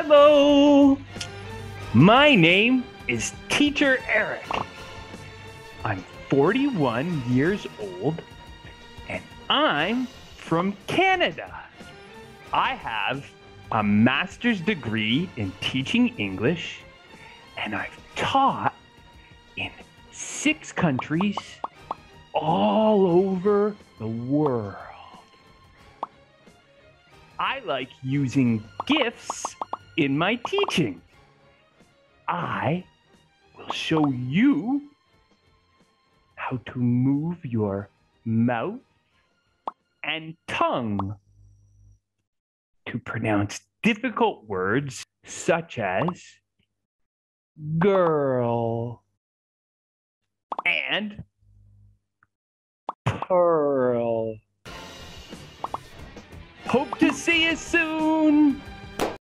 Hello, my name is Teacher Eric. I'm 41 years old and I'm from Canada. I have a master's degree in teaching English and I've taught in 6 countries all over the world. I like using GIFs in my teaching. I will show you how to move your mouth and tongue to pronounce difficult words such as girl and pearl. Hope to see you soon.